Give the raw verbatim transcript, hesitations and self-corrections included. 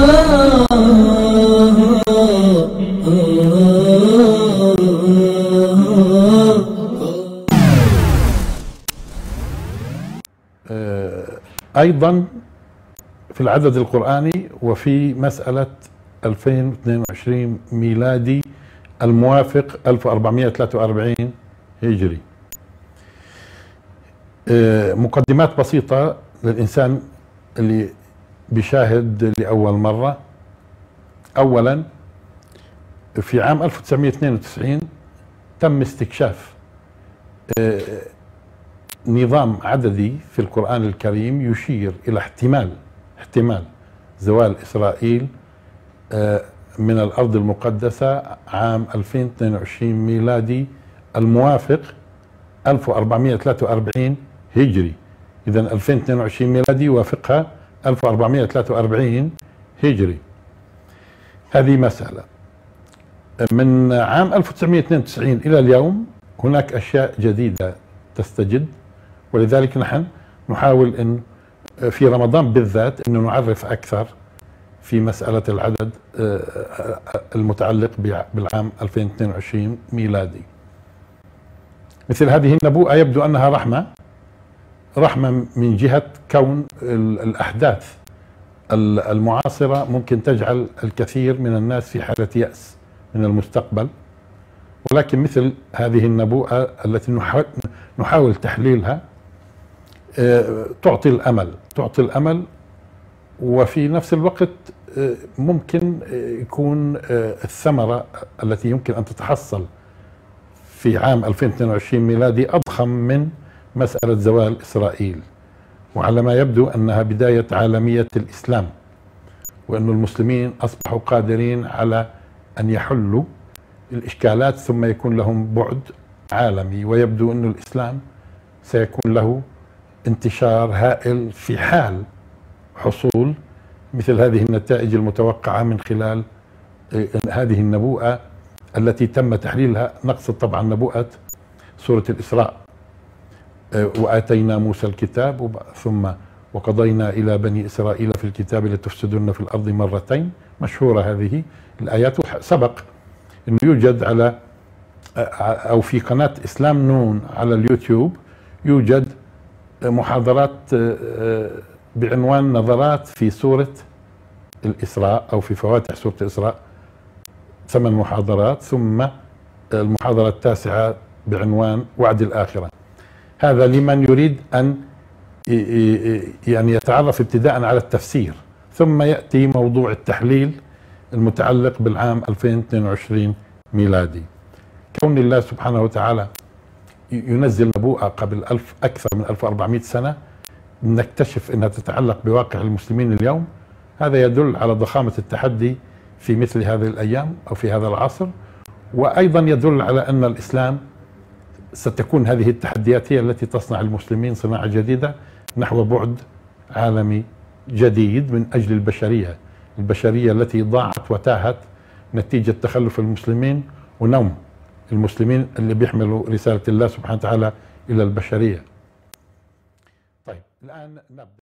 أيضا في العدد القرآني وفي مسألة ألفين واثنين وعشرين ميلادي الموافق ألف وأربعمائة وثلاثة وأربعين هجري. مقدمات بسيطة للإنسان اللي بيشاهد لأول مرة. أولا، في عام ألف وتسعمائة واثنين وتسعين تم استكشاف نظام عددي في القرآن الكريم يشير إلى احتمال احتمال زوال إسرائيل من الأرض المقدسة عام ألفين واثنين وعشرين ميلادي الموافق ألف وأربعمائة وثلاثة وأربعين هجري. إذن ألفين واثنين وعشرين ميلادي يوافقها ألف وأربعمائة وثلاثة وأربعين هجري. هذه مسألة. من عام ألف وتسعمائة واثنين وتسعين إلى اليوم هناك أشياء جديدة تستجد، ولذلك نحن نحاول أن في رمضان بالذات أن نعرف أكثر في مسألة العدد المتعلق بالعام ألفين واثنين وعشرين ميلادي. مثل هذه النبوءة يبدو أنها رحمة رحمة من جهة كون الأحداث المعاصرة ممكن تجعل الكثير من الناس في حالة يأس من المستقبل، ولكن مثل هذه النبوءة التي نحاول تحليلها تعطي الأمل تعطي الأمل وفي نفس الوقت ممكن يكون الثمرة التي يمكن أن تتحصل في عام ألفين واثنين وعشرين ميلادي أضخم من مسألة زوال إسرائيل، وعلى ما يبدو أنها بداية عالمية الإسلام، وأن المسلمين أصبحوا قادرين على أن يحلوا الإشكالات ثم يكون لهم بعد عالمي، ويبدو أن الإسلام سيكون له انتشار هائل في حال حصول مثل هذه النتائج المتوقعة من خلال هذه النبوءة التي تم تحليلها. نقصد طبعا نبوءة سورة الإسراء، وآتينا موسى الكتاب ثم وقضينا إلى بني إسرائيل في الكتاب لتفسدن في الأرض مرتين. مشهورة هذه الآيات. سبق أنه يوجد على أو في قناة إسلام نون على اليوتيوب يوجد محاضرات بعنوان نظرات في سورة الإسراء أو في فواتح سورة الإسراء، ثمان محاضرات، ثم المحاضرة التاسعة بعنوان وعد الآخرة. هذا لمن يريد أن يعني يتعرف ابتداء على التفسير، ثم يأتي موضوع التحليل المتعلق بالعام ألفين واثنين وعشرين ميلادي. كون الله سبحانه وتعالى ينزل نبوءة قبل ألف أكثر من ألف وأربعمائة سنة نكتشف أنها تتعلق بواقع المسلمين اليوم، هذا يدل على ضخامة التحدي في مثل هذه الأيام أو في هذا العصر، وأيضا يدل على أن الإسلام ستكون هذه التحديات هي التي تصنع المسلمين صناعة جديدة نحو بعد عالمي جديد من أجل البشرية البشرية التي ضاعت وتاهت نتيجة تخلف المسلمين ونوم المسلمين اللي بيحملوا رسالة الله سبحانه وتعالى إلى البشرية. طيب الآن نبدأ.